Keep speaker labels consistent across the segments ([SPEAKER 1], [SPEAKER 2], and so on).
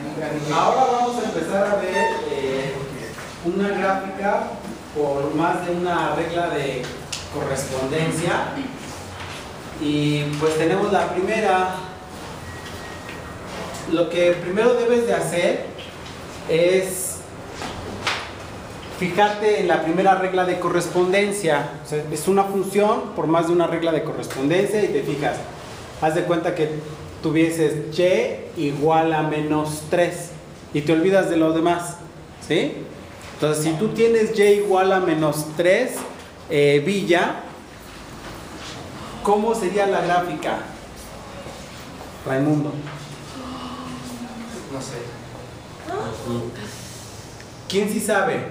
[SPEAKER 1] Ahora vamos a empezar a ver una gráfica por más de una regla de correspondencia. Y pues tenemos la primera. Lo que primero debes de hacer es fijarte en la primera regla de correspondencia. O sea, es una función por más de una regla de correspondencia y te fijas. Haz de cuenta que tuvieses y igual a menos 3 y te olvidas de lo demás, ¿sí? Entonces, si tú tienes y igual a menos 3, Villa, ¿cómo sería la gráfica? Raimundo.
[SPEAKER 2] No sé.
[SPEAKER 1] ¿Quién sí sabe?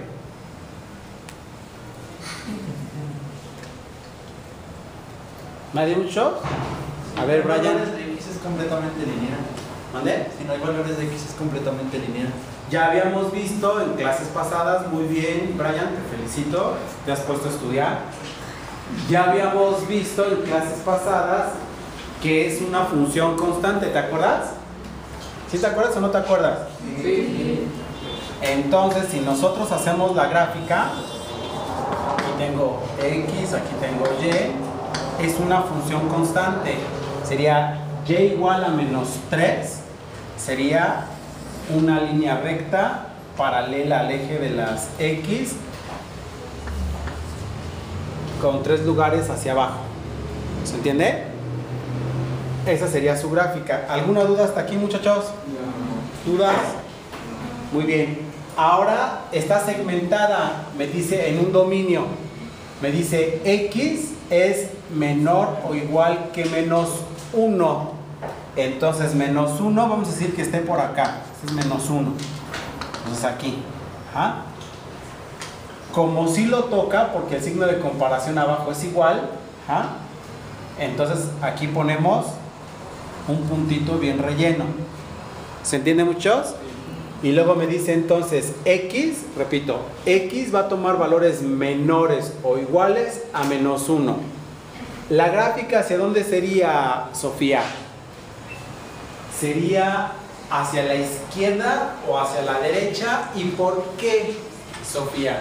[SPEAKER 1] ¿Nadie un shock? A ver, Brian.
[SPEAKER 2] Si no hay valores de X es completamente lineal.
[SPEAKER 1] ¿Mande?
[SPEAKER 2] Si no hay valores de X es completamente lineal.
[SPEAKER 1] Ya habíamos visto en clases pasadas, muy bien, Brian, te felicito, te has puesto a estudiar. Ya habíamos visto en clases pasadas que es una función constante, ¿te acuerdas? ¿Sí te acuerdas o no te acuerdas?
[SPEAKER 2] Sí.
[SPEAKER 1] Entonces, si nosotros hacemos la gráfica, aquí tengo X, aquí tengo Y, es una función constante. Sería Y igual a menos 3, sería una línea recta paralela al eje de las X con 3 lugares hacia abajo. ¿Se entiende? Esa sería su gráfica. ¿Alguna duda hasta aquí, muchachos? ¿Dudas? Muy bien. Ahora está segmentada, me dice en un dominio, me dice X es menor o igual que menos 1. Entonces menos 1, vamos a decir que esté por acá. Este es menos 1. Entonces aquí. ¿Ah? Como si lo toca, porque el signo de comparación abajo es igual, ¿ah? Entonces aquí ponemos un puntito bien relleno. ¿Se entiende, muchos? Y luego me dice entonces X, repito, X va a tomar valores menores o iguales a menos 1. La gráfica, ¿hacia dónde sería, Sofía? ¿Sería hacia la izquierda o hacia la derecha? ¿Y por qué, Sofía?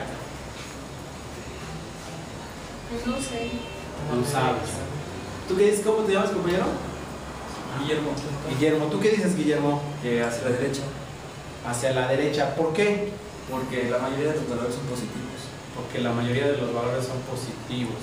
[SPEAKER 3] Pues no sé.
[SPEAKER 1] No sabes. ¿Tú qué dices? ¿Cómo te llamas, compañero?
[SPEAKER 2] Guillermo.
[SPEAKER 1] Guillermo. ¿Tú qué dices, Guillermo?
[SPEAKER 2] Que hacia la derecha.
[SPEAKER 1] Hacia la derecha. ¿Por qué?
[SPEAKER 2] Porque la mayoría de los valores son positivos.
[SPEAKER 1] Porque la mayoría de los valores son positivos.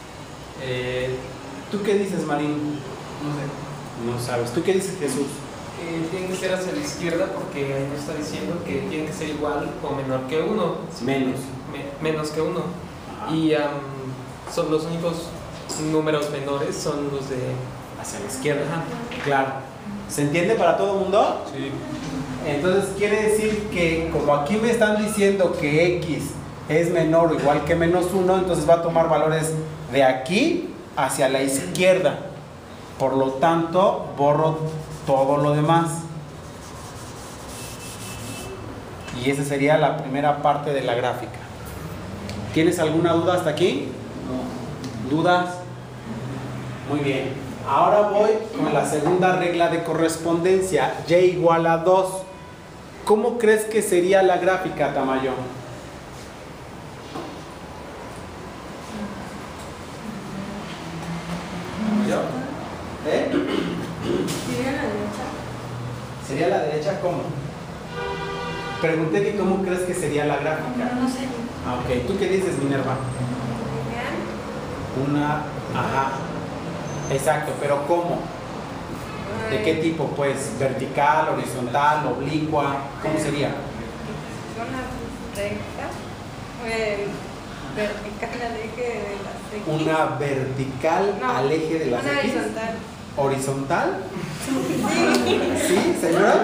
[SPEAKER 1] ¿Tú qué dices, Marín?
[SPEAKER 2] No sé.
[SPEAKER 1] No sabes. ¿Tú qué dices, Jesús?
[SPEAKER 4] Tiene que ser hacia la izquierda porque ahí nos está diciendo que tiene que ser igual o menor que 1.
[SPEAKER 1] Menos.
[SPEAKER 4] Menos que 1. Y son los únicos números menores son los de
[SPEAKER 1] Hacia la izquierda. Claro. ¿Se entiende para todo el mundo?
[SPEAKER 2] Sí.
[SPEAKER 1] Entonces quiere decir que como aquí me están diciendo que X es menor o igual que menos 1, entonces va a tomar valores de aquí hacia la izquierda. Por lo tanto, borro todo lo demás. Y esa sería la primera parte de la gráfica. ¿Tienes alguna duda hasta aquí? No. ¿Dudas? Muy bien. Ahora voy con la segunda regla de correspondencia, Y igual a 2. ¿Cómo crees que sería la gráfica, Tamayo? ¿Tamayo?
[SPEAKER 3] ¿Sería la derecha?
[SPEAKER 1] ¿Sería la derecha cómo? Pregunté que cómo crees que sería la gráfica.
[SPEAKER 3] No sé.
[SPEAKER 1] Ah, ok. ¿Tú qué dices, Minerva? Una, ajá. Exacto, pero ¿cómo? ¿De qué tipo? Pues vertical, horizontal, oblicua, ¿cómo sería?
[SPEAKER 3] Una recta. Vertical al eje de las X.
[SPEAKER 1] Una vertical
[SPEAKER 3] No,
[SPEAKER 1] al eje de las
[SPEAKER 3] una
[SPEAKER 1] X.
[SPEAKER 3] horizontal.
[SPEAKER 1] ¿Horizontal?
[SPEAKER 3] Sí.
[SPEAKER 1] ¿Sí? ¿Segura?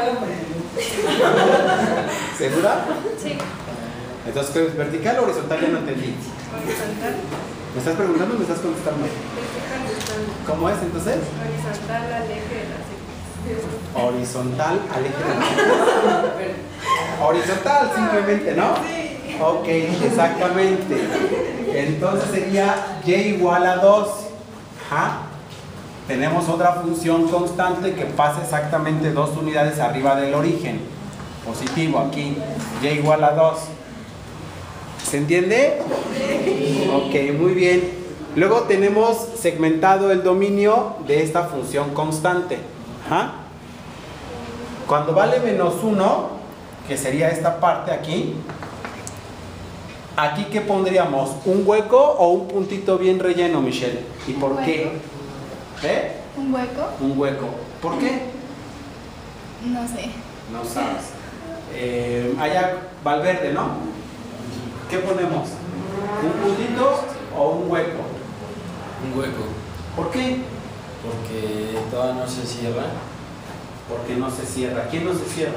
[SPEAKER 1] ¿Segura?
[SPEAKER 3] Sí.
[SPEAKER 1] Entonces, ¿qué es vertical o horizontal? Ya no entendí.
[SPEAKER 3] Horizontal.
[SPEAKER 1] ¿Me estás preguntando o me estás contestando?
[SPEAKER 3] Estoy contestando.
[SPEAKER 1] ¿Cómo es entonces?
[SPEAKER 3] Horizontal al eje de las X.
[SPEAKER 1] Horizontal al eje de las X. Horizontal simplemente, ¿no?
[SPEAKER 3] Sí.
[SPEAKER 1] Ok, exactamente. Entonces sería Y igual a 2. Ajá. tenemos otra función constante que pasa exactamente 2 unidades arriba del origen. Positivo aquí, y igual a 2. ¿Se entiende? Ok, muy bien. Luego tenemos segmentado el dominio de esta función constante. Ajá. Cuando vale menos 1, que sería esta parte aquí, ¿aquí qué pondríamos? ¿Un hueco o un puntito bien relleno, Michelle? ¿Y por qué? ¿Eh?
[SPEAKER 5] ¿Un hueco?
[SPEAKER 1] Un hueco. ¿Por qué?
[SPEAKER 5] No sé.
[SPEAKER 1] No sabes. Allá, Valverde, ¿no? ¿Qué ponemos? ¿Un puntito o un hueco?
[SPEAKER 6] Un hueco,
[SPEAKER 1] ¿Por qué?
[SPEAKER 6] porque todavía no se cierra
[SPEAKER 1] Porque no se cierra. ¿Quién no se cierra?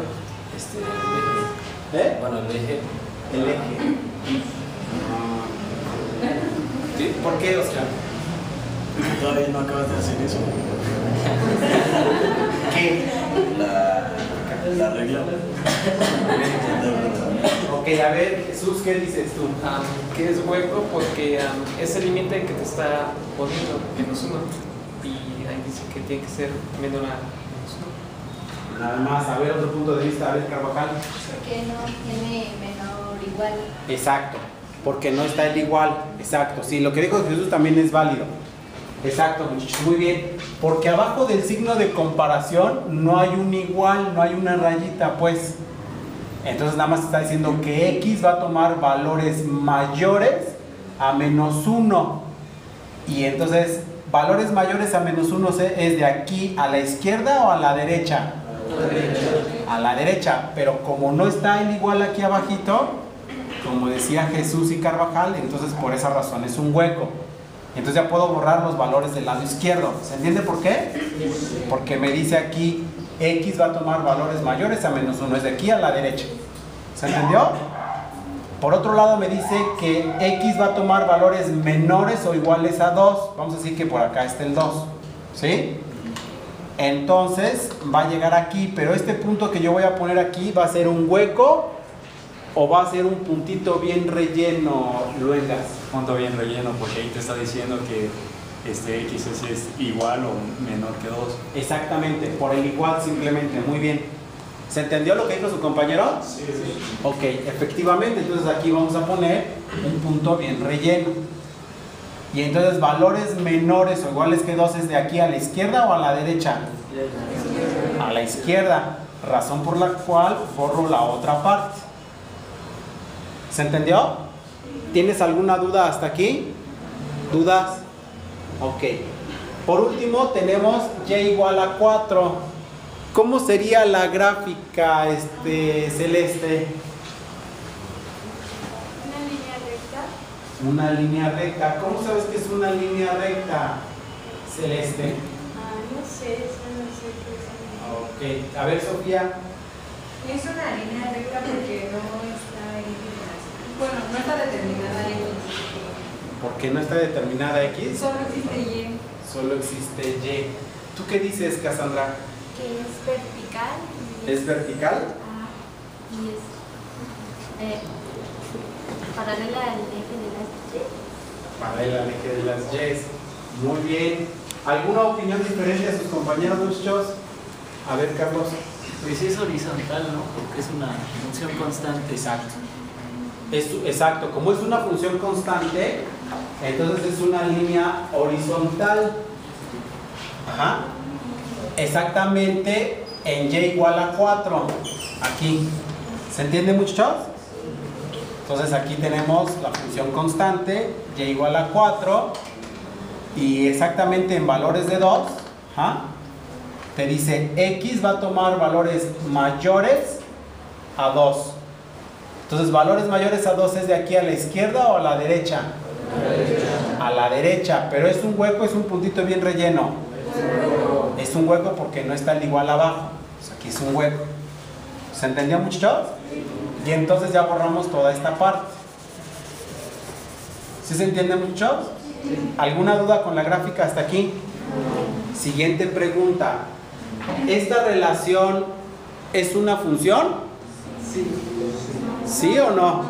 [SPEAKER 6] el eje.
[SPEAKER 1] ¿Eh?
[SPEAKER 6] Bueno, el eje.
[SPEAKER 1] El eje. ¿Sí? ¿Por qué, Oscar?
[SPEAKER 7] Todavía no acabas de hacer eso.
[SPEAKER 1] ¿Qué?
[SPEAKER 7] La regla.
[SPEAKER 1] Ok, a ver, Jesús, ¿qué dices tú?
[SPEAKER 4] Que es hueco porque es el límite que te está poniendo menos 1. Y ahí dice que tiene que ser menor a menos 1.
[SPEAKER 1] Nada más, a ver otro punto de vista, a ver, Carvajal.
[SPEAKER 5] Porque no tiene menor igual.
[SPEAKER 1] Exacto, porque no está el igual. Exacto, sí, lo que dijo Jesús también es válido. Exacto, muchachos, muy bien. Porque abajo del signo de comparación no hay un igual, no hay una rayita, pues. Entonces nada más está diciendo que X va a tomar valores mayores a menos 1. Y entonces, valores mayores a menos 1 es de aquí a la izquierda o a la derecha. A la derecha, pero como no está el igual aquí abajito, como decía Jesús y Carvajal, entonces por esa razón es un hueco. Entonces ya puedo borrar los valores del lado izquierdo. ¿Se entiende por qué? Porque me dice aquí X va a tomar valores mayores a menos 1, es de aquí a la derecha. ¿Se entendió? Por otro lado me dice que X va a tomar valores menores o iguales a 2. Vamos a decir que por acá está el 2. ¿Sí? Entonces va a llegar aquí, pero este punto que yo voy a poner aquí va a ser un hueco o va a ser un puntito bien relleno, Luengas.
[SPEAKER 8] Punto bien relleno, porque ahí te está diciendo que este X es igual o menor que 2.
[SPEAKER 1] Exactamente, por el igual simplemente, muy bien. ¿Se entendió lo que dijo su compañero?
[SPEAKER 7] Sí.
[SPEAKER 1] Ok, efectivamente, entonces aquí vamos a poner un punto bien relleno. Y entonces valores menores o iguales que 2 es de aquí a la izquierda o a la derecha. A la izquierda, razón por la cual borro la otra parte. ¿Se entendió? ¿Tienes alguna duda hasta aquí? ¿Dudas? Ok. Por último tenemos y igual a 4. ¿Cómo sería la gráfica Celeste?
[SPEAKER 3] Una línea recta.
[SPEAKER 1] Una línea recta. ¿Cómo sabes que es una línea recta, Celeste?
[SPEAKER 3] No sé, eso no sé qué es.
[SPEAKER 1] Ok. A ver, Sofía.
[SPEAKER 3] Es una línea recta porque no está ahí. Bueno, no está determinada X.
[SPEAKER 1] ¿Por qué no está determinada X?
[SPEAKER 3] Solo existe Y.
[SPEAKER 1] Solo existe Y. ¿Tú qué dices, Cassandra?
[SPEAKER 5] Que es vertical.
[SPEAKER 1] ¿Es vertical?
[SPEAKER 5] Y es paralela al eje de las Y.
[SPEAKER 1] Paralela al eje de las Y. Muy bien. ¿Alguna opinión diferente a sus compañeros, muchachos? A ver, Carlos.
[SPEAKER 9] Pues es horizontal, ¿no? Porque es una función constante.
[SPEAKER 1] Exacto. Exacto. Como es una función constante, entonces es una línea horizontal. Ajá. Exactamente en y igual a 4. Aquí. ¿Se entiende, muchachos? Entonces aquí tenemos la función constante, y igual a 4. Y exactamente en valores de 2, ¿ah? Te dice X va a tomar valores mayores a 2. Entonces, valores mayores a 2 es de aquí a la izquierda o a la derecha. A la derecha, pero es un hueco, es un puntito bien relleno. Es un hueco porque no está el igual abajo. Pues aquí es un hueco. ¿Se entendió, muchachos? Y entonces ya borramos toda esta parte. ¿Sí se entiende, muchachos? ¿Alguna duda con la gráfica hasta aquí? Siguiente pregunta. ¿Esta relación es una función? ¿Sí o no?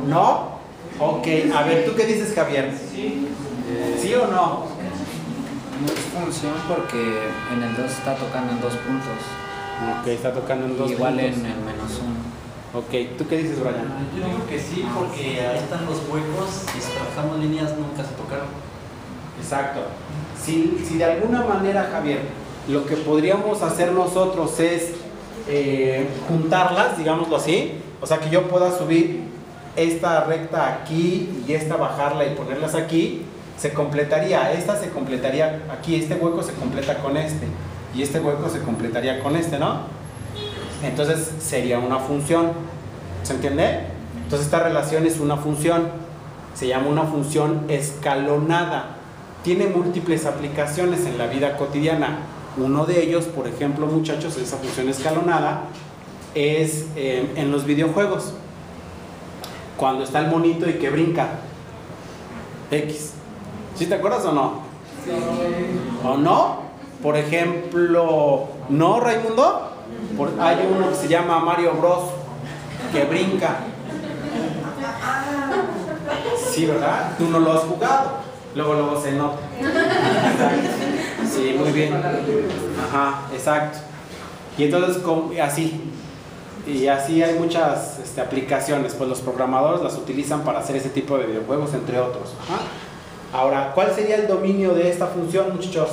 [SPEAKER 1] ¿No? Ok, a ver, ¿tú qué dices, Javier? ¿Sí o no?
[SPEAKER 10] No es función porque en el 2 está tocando en 2 puntos.
[SPEAKER 1] Ok, está tocando en 2
[SPEAKER 10] Igual
[SPEAKER 1] puntos.
[SPEAKER 10] en el -1.
[SPEAKER 1] Ok, ¿tú qué dices, Brian?
[SPEAKER 9] Yo digo que sí, porque ahí están los huecos y si trabajamos líneas nunca se tocaron.
[SPEAKER 1] Exacto. Si de alguna manera, Javier, lo que podríamos hacer nosotros es juntarlas, digámoslo así, o sea que yo pueda subir esta recta aquí y esta bajarla y ponerlas aquí, se completaría, esta se completaría aquí, este hueco se completa con este y este hueco se completaría con este, ¿no? Entonces sería una función, ¿se entiende? Entonces esta relación es una función, se llama una función escalonada, tiene múltiples aplicaciones en la vida cotidiana. Uno de ellos, por ejemplo, muchachos, esa función escalonada es en los videojuegos, cuando está el monito y que brinca X. ¿Sí te acuerdas o no?
[SPEAKER 3] Sí.
[SPEAKER 1] ¿O no? Por ejemplo, ¿no, Raimundo? Hay uno que se llama Mario Bros. Que brinca. Sí, ¿verdad? Tú no lo has jugado. Luego se nota. Sí, muy bien. Ajá, exacto. Y entonces así. Y así hay muchas aplicaciones. Pues los programadores las utilizan para hacer ese tipo de videojuegos, entre otros. Ajá. Ahora, ¿cuál sería el dominio de esta función, muchachos?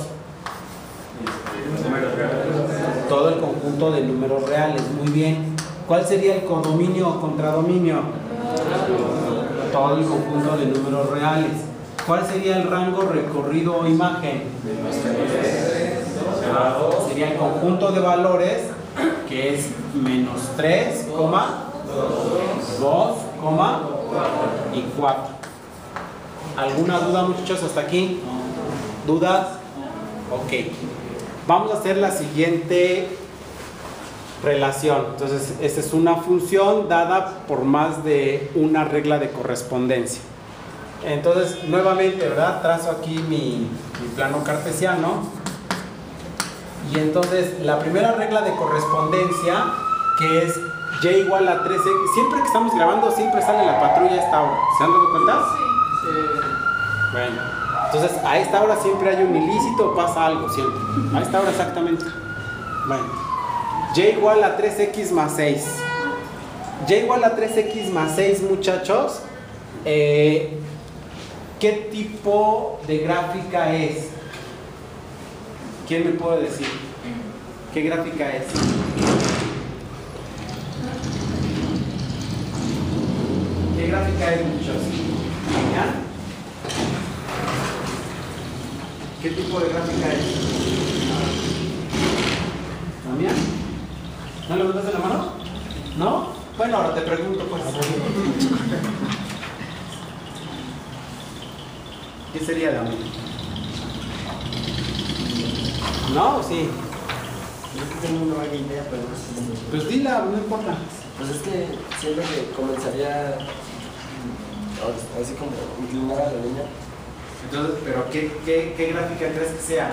[SPEAKER 1] Todo el conjunto de números reales. Muy bien. ¿Cuál sería el codominio o contradominio? Todo el conjunto de números reales. ¿Cuál sería el rango recorrido o imagen? Sería el conjunto de valores, que es -3, 2, y 4. ¿Alguna duda, muchachos, hasta aquí? ¿Dudas? Ok. Vamos a hacer la siguiente relación. Entonces, esta es una función dada por más de una regla de correspondencia. Entonces, nuevamente, ¿verdad? Trazo aquí mi plano cartesiano. Y entonces, la primera regla de correspondencia, que es y igual a 3x. Siempre que estamos grabando, siempre sale la patrulla a esta hora. ¿Se han dado cuenta?
[SPEAKER 3] Sí.
[SPEAKER 1] Bueno, entonces a esta hora siempre hay un ilícito o pasa algo, siempre. A esta hora exactamente. Bueno, y igual a 3x más 6. Y igual a 3x más 6, muchachos. ¿Qué tipo de gráfica es? ¿Quién me puede decir? ¿Qué gráfica es? ¿Qué gráfica es, muchachos? ¿Ya? ¿Qué tipo de gráfica es? ¿También? ¿No le levantaste la mano? ¿No? Bueno, ahora te pregunto, pues. ¿Qué sería, Dami? ¿No? ¿Sí?
[SPEAKER 11] Yo tengo una vaga idea, pero
[SPEAKER 1] pues dila, no importa.
[SPEAKER 11] Pues es que siento que comenzaría así como inclinada la línea.
[SPEAKER 1] Entonces, ¿pero qué gráfica crees que sea?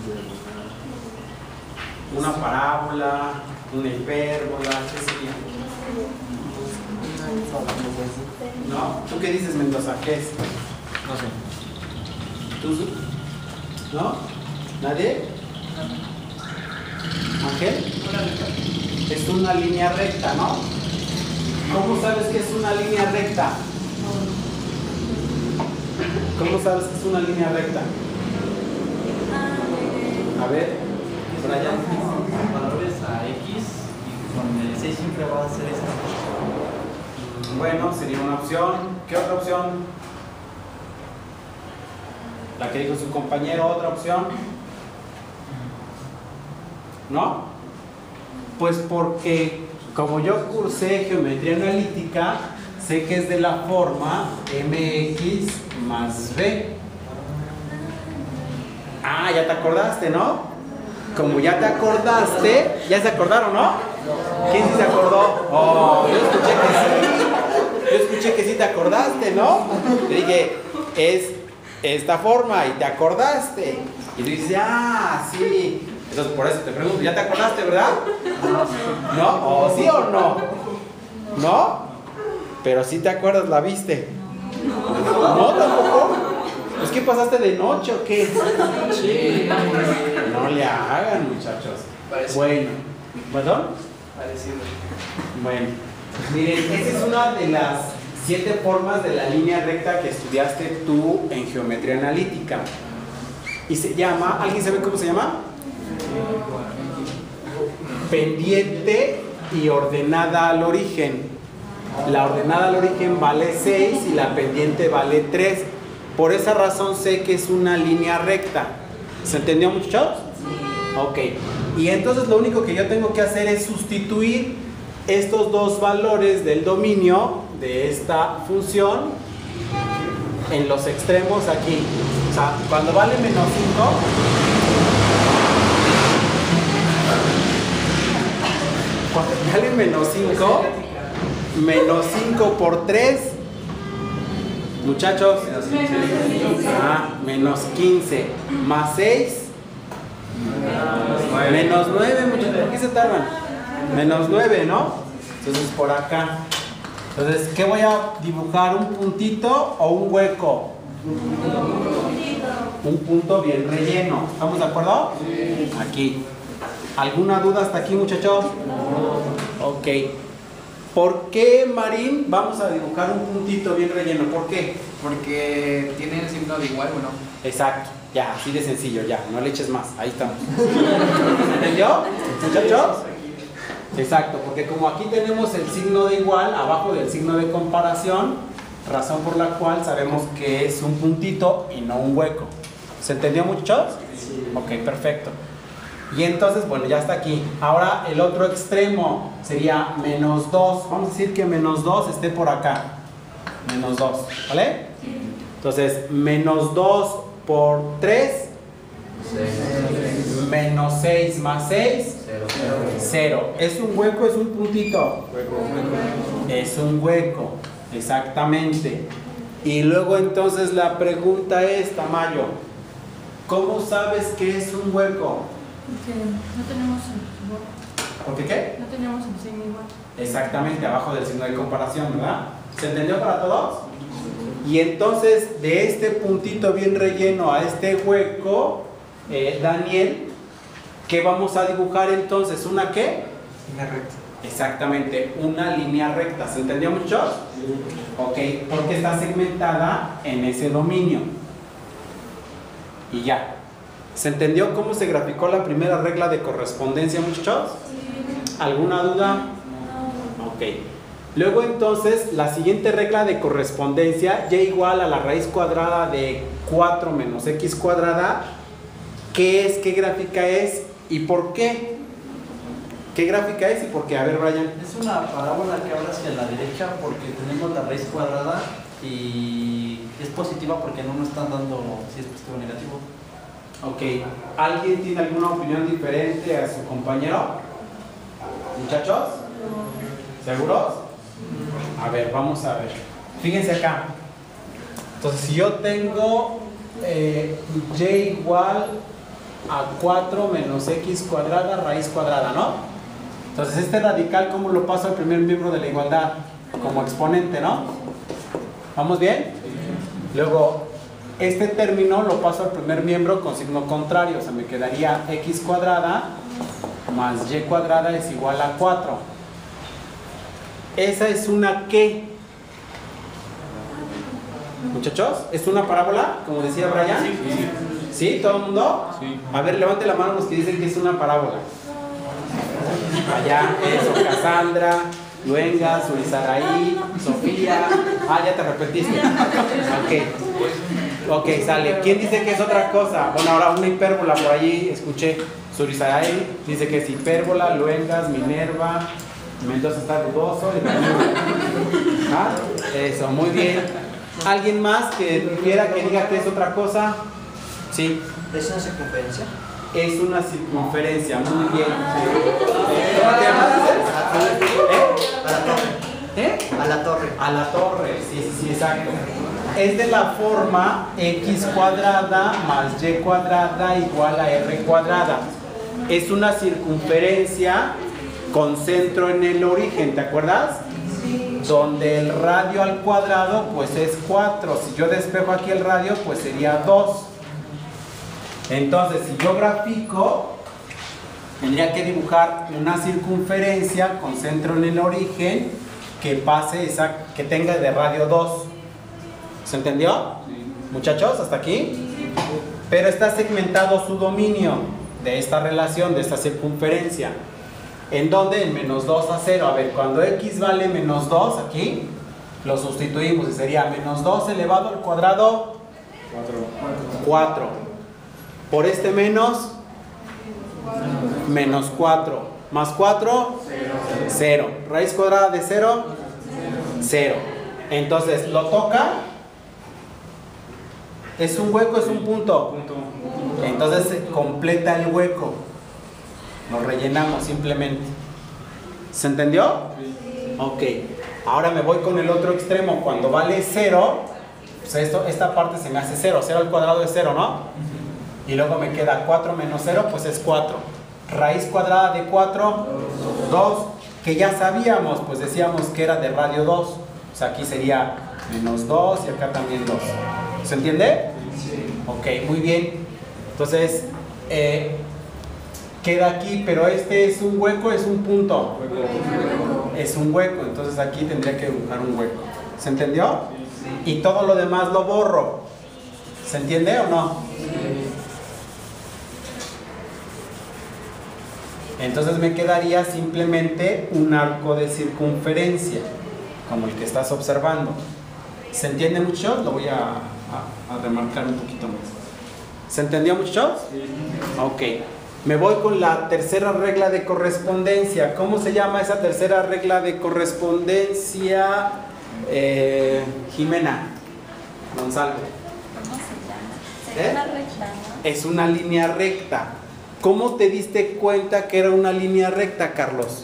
[SPEAKER 1] ¿Una parábola? ¿Una hipérbola? ¿Qué sería? ¿No? ¿Tú qué dices, Mendoza? ¿Qué es?
[SPEAKER 10] No sé.
[SPEAKER 1] ¿Tú? ¿No? ¿Nadie? ¿Ángel? Es una línea recta, ¿no? ¿Cómo sabes que es una línea recta? ¿Cómo sabes que es una línea recta? A ver, Brian.
[SPEAKER 9] Valores a X y con el 6 siempre va a ser esta.
[SPEAKER 1] Bueno, sería una opción. ¿Qué otra opción? La que dijo su compañero, otra opción. ¿No? Pues porque como yo cursé geometría analítica, sé que es de la forma mx más b. Ah, ya te acordaste, ¿no? Como ya te acordaste, ¿ya se acordaron, no? ¿Quién sí se acordó? Oh, yo escuché que sí. Yo escuché que sí te acordaste, ¿no? Te dije, es esta forma y te acordaste. Y tú dices, ah, sí. Entonces por eso te pregunto, ¿ya te acordaste, verdad? ¿No? ¿O sí o no? ¿No? Pero sí te acuerdas, ¿la viste? ¿No tampoco? Pues pues ¿qué pasaste de noche o qué?
[SPEAKER 4] Sí,
[SPEAKER 1] No le hagan, muchachos.
[SPEAKER 4] Parecido.
[SPEAKER 1] Bueno, ¿perdón?
[SPEAKER 4] Parecido.
[SPEAKER 1] Bueno, miren, esa es una de las 7 formas de la línea recta que estudiaste tú en geometría analítica. Y se llama, ¿alguien sabe cómo se llama? Pendiente y ordenada al origen. La ordenada al origen vale 6 y la pendiente vale 3. Por esa razón sé que es una línea recta. ¿Se entendió, muchachos? Ok. Y entonces lo único que yo tengo que hacer es sustituir estos dos valores del dominio de esta función en los extremos aquí. O sea, cuando vale menos 5, cuando vale menos 5, menos 5 por 3, muchachos, menos 15, más 6, menos 9, muchachos, ¿por qué se tardan? Menos 9, ¿no? Entonces por acá. Entonces, ¿qué voy a dibujar? ¿Un puntito o un hueco? Un punto bien relleno. ¿Estamos de acuerdo? Sí. Aquí. ¿Alguna duda hasta aquí, muchachos? No. Ok. ¿Por qué, Marín, vamos a dibujar un puntito bien relleno? ¿Por qué?
[SPEAKER 10] Porque tiene el signo de igual, ¿o no?
[SPEAKER 1] Exacto. Ya, así de sencillo, ya. No le eches más. Ahí estamos. ¿Entendió, muchachos? Exacto, porque como aquí tenemos el signo de igual abajo del signo de comparación, razón por la cual sabemos que es un puntito y no un hueco. ¿Se entendió, muchachos? Sí. Ok, perfecto. Y entonces, bueno, ya está aquí. Ahora el otro extremo sería menos 2. Vamos a decir que menos 2 esté por acá. Menos 2, ¿vale? Entonces, menos 2 por 3. 6. Menos 6 más 6. 0. ¿Es un hueco? ¿Es un puntito? Es un hueco, exactamente. Y luego entonces la pregunta es, Tamayo, ¿cómo sabes que es un hueco?
[SPEAKER 3] Porque no tenemos el igual.
[SPEAKER 1] ¿Por qué qué?
[SPEAKER 3] No tenemos el signo igual.
[SPEAKER 1] Exactamente, abajo del signo de comparación, ¿verdad? ¿Se entendió para todos? Y entonces, de este puntito bien relleno a este hueco, Daniel, ¿qué vamos a dibujar entonces? ¿Una qué?
[SPEAKER 11] Línea recta.
[SPEAKER 1] Exactamente, una línea recta. ¿Se entendió, muchachos? Sí. Ok, porque está segmentada en ese dominio. Y ya. ¿Se entendió cómo se graficó la primera regla de correspondencia, muchachos? Sí. ¿Alguna duda? No. Ok. Luego entonces, la siguiente regla de correspondencia, y igual a la raíz cuadrada de 4 menos x cuadrada. ¿Qué es? ¿Qué gráfica es? ¿Y por qué? ¿Qué gráfica es y por qué? A ver, Brian.
[SPEAKER 9] Es una parábola que habla hacia la derecha porque tenemos la raíz cuadrada y es positiva porque no nos están dando si es positivo o negativo.
[SPEAKER 1] Ok. ¿Alguien tiene alguna opinión diferente a su compañero? ¿Muchachos? ¿Seguros? A ver, vamos a ver. Fíjense acá. Entonces, si yo tengo y igual a 4 menos x cuadrada raíz cuadrada, ¿no? Entonces este radical, ¿cómo lo paso al primer miembro de la igualdad? Como exponente, ¿no? ¿Vamos bien? Luego, este término lo paso al primer miembro con signo contrario, o sea, me quedaría x cuadrada más y cuadrada es igual a 4. ¿Esa es una qué? Muchachos, ¿es una parábola? Como decía Brian. Sí. ¿Sí? ¿Todo el mundo? Sí. A ver, levante la mano los que dicen que es una parábola. Allá, eso, Cassandra, Luenga, Surizaraí, Sofía. Ah, ya te repetiste. Ok, sale. ¿Quién dice que es otra cosa? Bueno, ahora una hipérbola por allí, escuché. Surizaraí dice que es hipérbola, Luengas, Minerva, Mendoza está dudoso. ¿Ah? Eso, muy bien. ¿Alguien más que quiera que diga que es otra cosa? Sí.
[SPEAKER 11] ¿Es una circunferencia?
[SPEAKER 1] Es una circunferencia, muy bien. ¿Cómo te llamas?
[SPEAKER 11] A la torre. A la torre.
[SPEAKER 1] A la torre, sí, exacto. Es de la forma x cuadrada más y cuadrada igual a r cuadrada. Es una circunferencia con centro en el origen, ¿te acuerdas? Sí. donde el radio al cuadrado pues es 4. Si yo despejo aquí el radio, pues sería 2. Entonces, si yo grafico, tendría que dibujar una circunferencia con centro en el origen que pase que tenga de radio 2. ¿Se entendió? Sí. Muchachos, hasta aquí. Pero está segmentado su dominio de esta relación, de esta circunferencia. ¿En dónde? En menos 2 a 0. A ver, cuando x vale menos 2, aquí lo sustituimos y sería menos 2 elevado al cuadrado 4. Por este menos, menos 4. Más 4, 0. Raíz cuadrada de 0, 0. Entonces, lo toca. ¿Es un hueco? ¿Es un punto? Entonces se completa el hueco. Lo rellenamos simplemente. ¿Se entendió? Sí. Ok. Ahora me voy con el otro extremo. Cuando vale 0, pues esta parte se me hace 0. 0 al cuadrado es 0, ¿no? Y luego me queda 4 menos 0, pues es 4. Raíz cuadrada de 4, 2. Que ya sabíamos, pues decíamos que era de radio 2. O sea, aquí sería menos 2 y acá también 2. ¿Se entiende? Sí. Ok, muy bien. Entonces, queda aquí, pero este es un hueco, es un punto. Es un hueco, entonces aquí tendría que dibujar un hueco. ¿Se entendió? Sí. Y todo lo demás lo borro. ¿Se entiende o no? Sí. Entonces me quedaría simplemente un arco de circunferencia, como el que estás observando. ¿Se entiende, muchachos? Lo voy a remarcar un poquito más. ¿Se entendió, muchachos? Sí. Ok. Me voy con la tercera regla de correspondencia. ¿Cómo se llama esa tercera regla de correspondencia? Jimena Gonzalo.
[SPEAKER 5] ¿Cómo se llama? Es una recta, ¿no?
[SPEAKER 1] Es una línea recta. ¿Cómo te diste cuenta que era una línea recta, Carlos?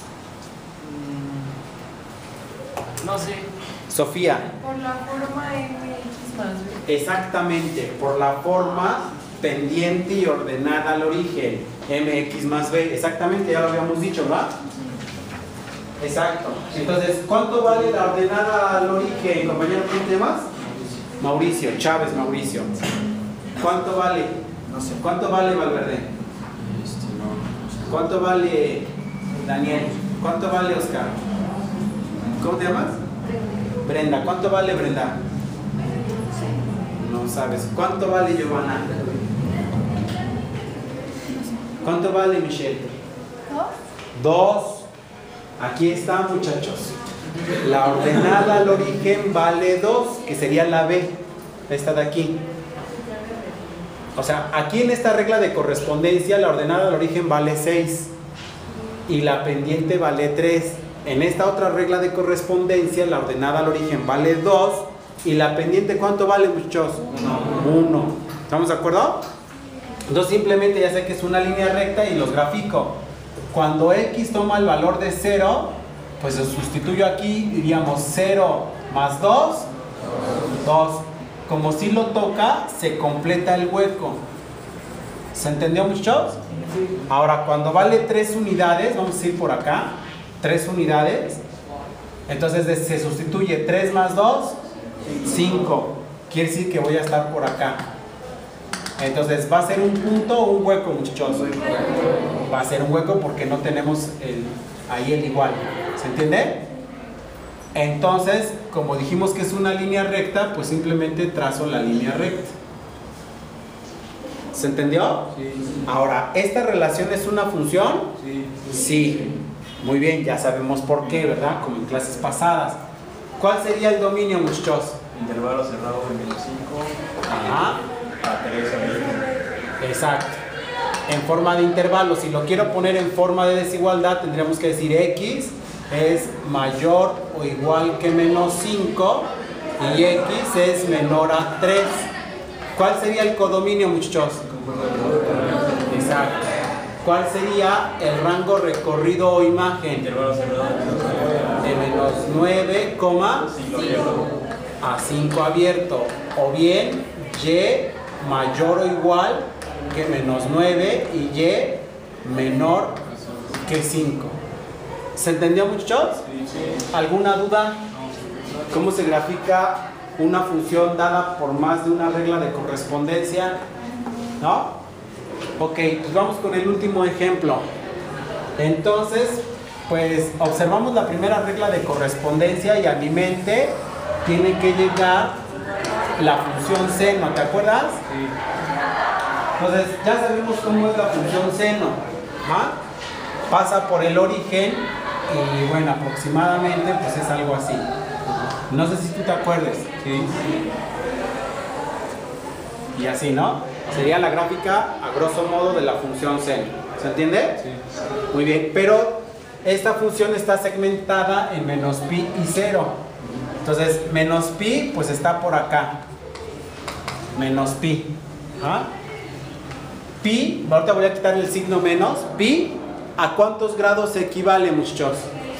[SPEAKER 4] No sé.
[SPEAKER 1] Sofía.
[SPEAKER 3] Por la forma MX más B.
[SPEAKER 1] Exactamente, por la forma pendiente y ordenada al origen, mx más b, exactamente, ya lo habíamos dicho, ¿verdad? Exacto. Entonces, ¿cuánto vale la ordenada al origen, compañero? ¿Cómo te llamas? Mauricio, Chávez Mauricio. ¿Cuánto vale?
[SPEAKER 6] No sé.
[SPEAKER 1] ¿Cuánto vale Valverde?
[SPEAKER 6] No.
[SPEAKER 1] ¿Cuánto vale Daniel? ¿Cuánto vale Oscar? ¿Cómo te llamas? Brenda. ¿Cuánto vale Brenda? No sabes. ¿Cuánto vale Giovanna? ¿Cuánto vale Michelle? 2. Aquí está, muchachos. La ordenada al origen vale 2, que sería la B. Esta de aquí. O sea, aquí en esta regla de correspondencia, la ordenada al origen vale 6 y la pendiente vale 3. En esta otra regla de correspondencia, la ordenada al origen vale 2 y la pendiente, ¿cuánto vale, muchachos? 1. ¿Estamos de acuerdo? Entonces simplemente ya sé que es una línea recta y los grafico. Cuando x toma el valor de 0, pues lo sustituyo aquí, diríamos 0 más 2, 2. Como si lo toca, se completa el hueco. ¿Se entendió, muchachos? Ahora, cuando vale 3 unidades, vamos a ir por acá, 3 unidades, entonces se sustituye 3 más 2, 5. Quiere decir que voy a estar por acá. Entonces, ¿va a ser un punto o un hueco, muchachos? Va a ser un hueco porque no tenemos ahí el igual. ¿Se entiende? Entonces, como dijimos que es una línea recta, pues simplemente trazo la línea recta. ¿Se entendió? Sí. Ahora, ¿esta relación es una función?
[SPEAKER 2] Sí.
[SPEAKER 1] Sí. Muy bien, ya sabemos por qué, ¿verdad? Como en clases pasadas. ¿Cuál sería el dominio, muchachos?
[SPEAKER 2] Intervalo cerrado de menos 5
[SPEAKER 1] Ajá.
[SPEAKER 2] a 3 a 10.
[SPEAKER 1] Exacto. En forma de intervalo. Si lo quiero poner en forma de desigualdad, tendríamos que decir x es mayor o igual que menos 5 y x es menor a 3. ¿Cuál sería el codominio, muchachos? Exacto. ¿Cuál sería el rango recorrido o imagen?
[SPEAKER 2] Intervalo cerrado
[SPEAKER 1] De menos 9, a 5 abierto. O bien y mayor o igual que menos 9 y y menor que 5. ¿Se entendió, muchachos? ¿Alguna duda? ¿Cómo se grafica una función dada por más de una regla de correspondencia? ¿No? Ok, pues vamos con el último ejemplo. Entonces, pues observamos la primera regla de correspondencia y a mi mente tiene que llegar la función seno, ¿te acuerdas? Sí. Entonces, ya sabemos cómo es la función seno. ¿Ah? Pasa por el origen y bueno, aproximadamente pues es algo así. No sé si tú te acuerdes. Sí. Y así, ¿no? Sería la gráfica a grosso modo de la función seno. ¿Se entiende? Sí. Muy bien, pero esta función está segmentada en menos pi y 0. Entonces, menos pi pues está por acá. Menos pi. ¿Ah? Pi, ahorita voy a quitar el signo menos. Pi, ¿a cuántos grados equivale, muchachos?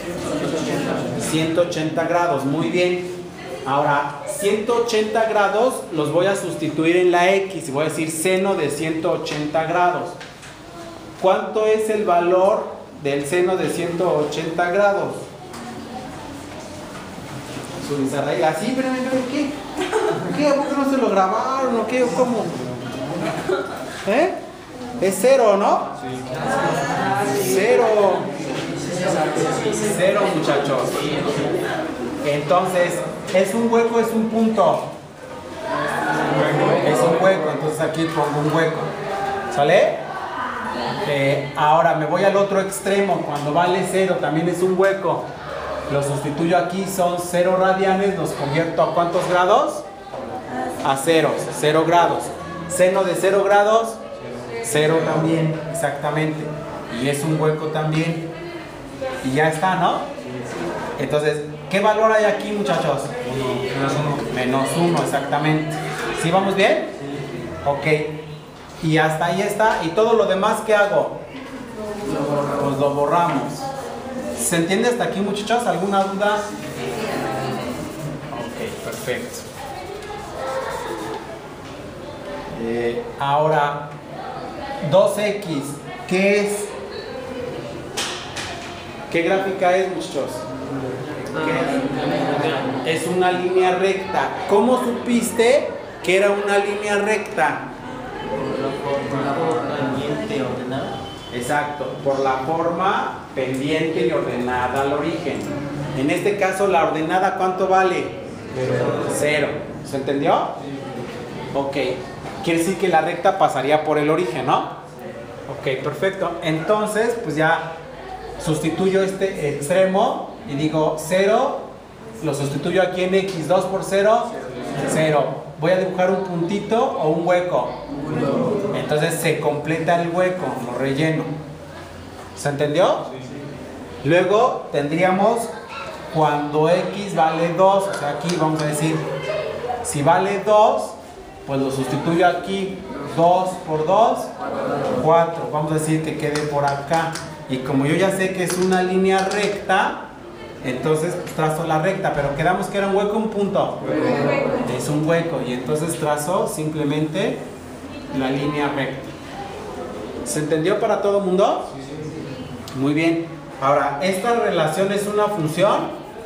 [SPEAKER 1] 180 grados, muy bien. Ahora, 180 grados los voy a sustituir en la X y voy a decir seno de 180 grados. ¿Cuánto es el valor del seno de 180 grados? Así, pero ¿qué? ¿Qué? ¿A poco no se lo grabaron o qué? ¿Cómo? ¿Eh? Es 0, ¿no? Sí. 0. 0, muchachos. Entonces, ¿es un hueco? ¿Es un punto? Es un hueco, entonces aquí pongo un hueco. ¿Sale? Ahora me voy al otro extremo. Cuando vale 0 también es un hueco. Lo sustituyo aquí, son 0 radianes. Los convierto a ¿cuántos grados? A 0, 0 grados. Seno de 0 grados, 0 también, exactamente. Y es un hueco también. Y ya está, ¿no? Entonces, ¿qué valor hay aquí, muchachos? Menos 1, exactamente. ¿Sí vamos bien? Ok. Y hasta ahí está. ¿Y todo lo demás qué hago? Pues lo borramos. ¿Se entiende hasta aquí, muchachos? ¿Alguna duda? Ok, perfecto. Ahora, 2x, ¿qué es? ¿Qué gráfica es, muchachos? ¿Qué es? Es una línea recta. ¿Cómo supiste que era una línea recta?
[SPEAKER 9] Por la forma pendiente ordenada.
[SPEAKER 1] Exacto, por la forma pendiente y ordenada al origen. En este caso, la ordenada, ¿cuánto vale? 0. ¿Se entendió? Ok. Quiere decir que la recta pasaría por el origen, ¿no? Ok, perfecto. Entonces, pues ya sustituyo este extremo y digo 0, lo sustituyo aquí en X, 2 por 0, 0. Voy a dibujar un puntito o un hueco. Entonces se completa el hueco, lo relleno. ¿Se entendió? Luego tendríamos cuando X vale 2, o sea aquí vamos a decir, si vale 2, pues lo sustituyo aquí, 2 por 2, 4. Vamos a decir que quede por acá. Y como yo ya sé que es una línea recta, entonces pues, trazo la recta, pero quedamos que era un hueco, un punto. Es un hueco, y entonces trazo simplemente la línea recta. ¿Se entendió para todo el mundo? Muy bien. Ahora, ¿esta relación es una función?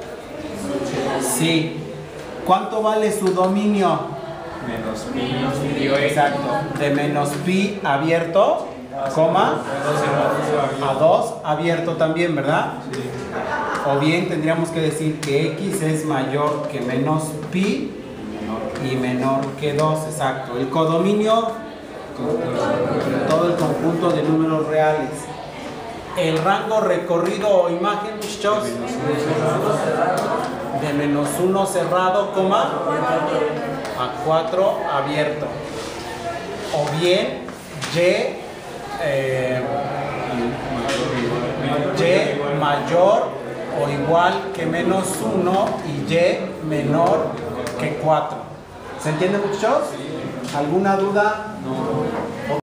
[SPEAKER 1] Sí. ¿Cuánto vale su dominio?
[SPEAKER 8] Menos pi.
[SPEAKER 1] Exacto. De menos pi abierto, coma, a 2 abierto también, ¿verdad? Sí. O bien tendríamos que decir que x es mayor que menos pi y menor que 2, exacto. El codominio, todo el conjunto de números reales. El rango recorrido o imagen, muchachos, de menos 1 cerrado, coma, a 4 abierto. O bien y mayor o igual que menos 1 y y menor que 4. ¿Se entiende, muchachos? ¿Alguna duda? No.